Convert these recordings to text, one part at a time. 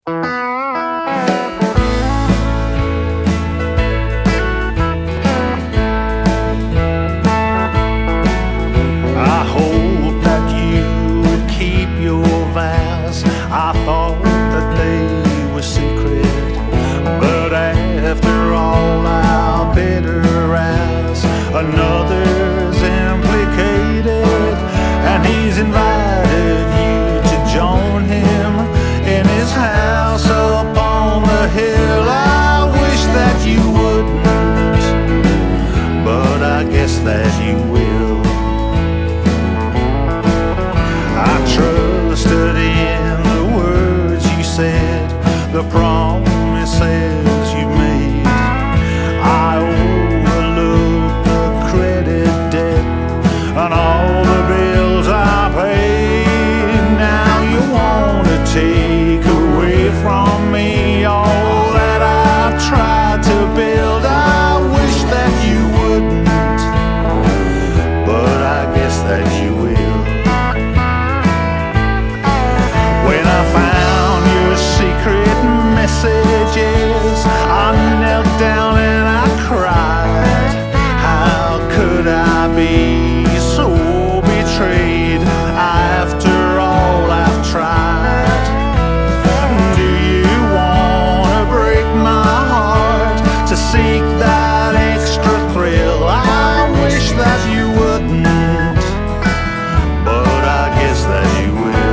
I hope that you will keep your vows. I thought that they were secret, but after all our bitter rows, another's implicated, and he's invited you to join him in his house up on the hill. I wish that you wouldn't, but I guess that you will. I trusted in the words you said, the promises you made. I overlooked the credit debt and all the bills I paid. Now you want to take away from me all that I've tried to build. I wish that you wouldn't, but I guess that you will. When I found your secret messages, I knelt down and I cried. How could I be so betrayed after all I've tried? Do you want to break my heart to seek that extra thrill? I wish that you wouldn't, but I guess that you will.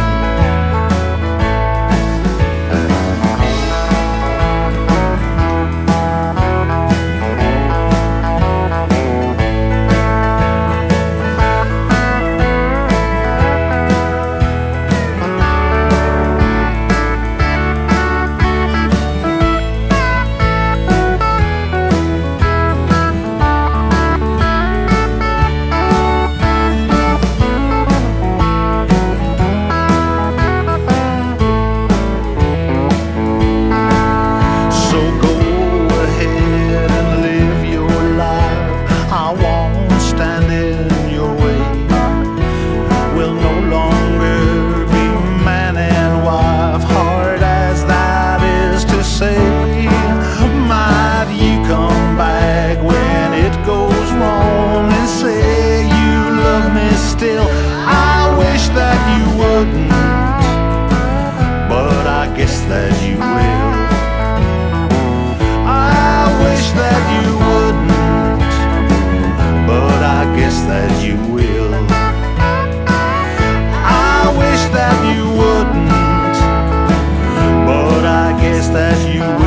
Still, I wish that you wouldn't, but I guess that you will. I wish that you wouldn't, but I guess that you will. I wish that you wouldn't, but I guess that you will.